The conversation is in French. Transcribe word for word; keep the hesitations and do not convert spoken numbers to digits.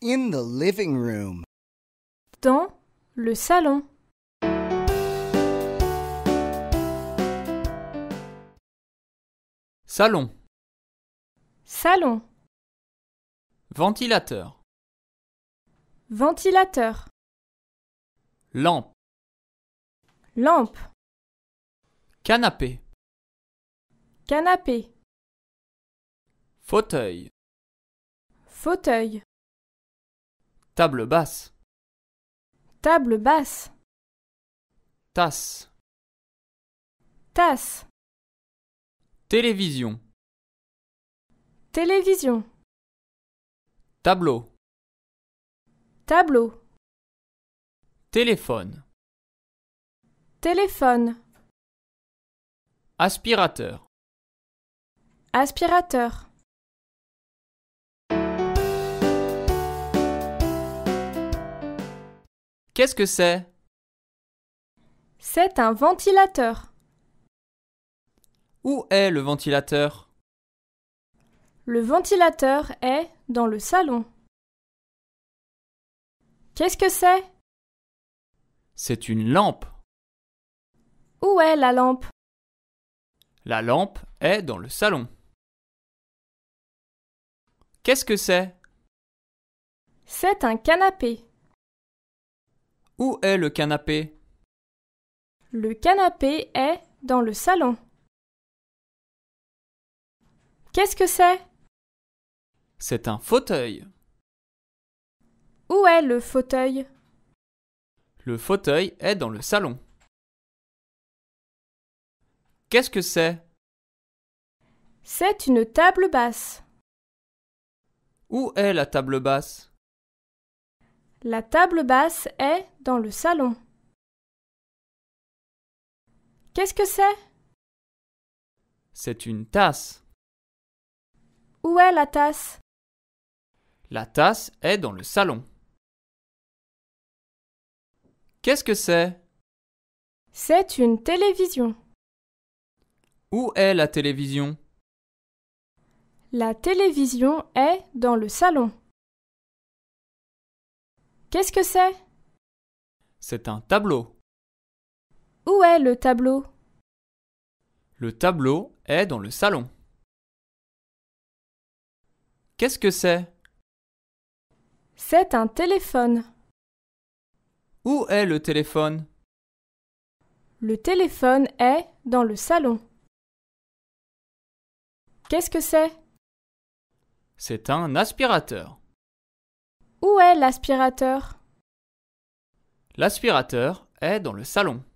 In the living room. Dans le salon. Salon. Salon. Ventilateur. Ventilateur. Lampe. Lampe. Canapé. Canapé. Fauteuil. Fauteuil. Table basse. Table basse. Tasse. Tasse. Télévision. Télévision. Tableau. Tableau. Téléphone. Téléphone. Aspirateur. Aspirateur. Qu'est-ce que c'est? C'est un ventilateur. Où est le ventilateur? Le ventilateur est dans le salon. Qu'est-ce que c'est? C'est une lampe. Où est la lampe? La lampe est dans le salon. Qu'est-ce que c'est? C'est un canapé. Où est le canapé? Le canapé est dans le salon. Qu'est-ce que c'est? C'est un fauteuil. Où est le fauteuil? Le fauteuil est dans le salon. Qu'est-ce que c'est? C'est une table basse. Où est la table basse? La table basse est dans le salon. Qu'est-ce que c'est? C'est une tasse. Où est la tasse? La tasse est dans le salon. Qu'est-ce que c'est? C'est une télévision. Où est la télévision? La télévision est dans le salon. Qu'est-ce que c'est? C'est un tableau. Où est le tableau? Le tableau est dans le salon. Qu'est-ce que c'est? C'est un téléphone. Où est le téléphone? Le téléphone est dans le salon. Qu'est-ce que c'est? C'est un aspirateur. Où est l'aspirateur? L'aspirateur est dans le salon.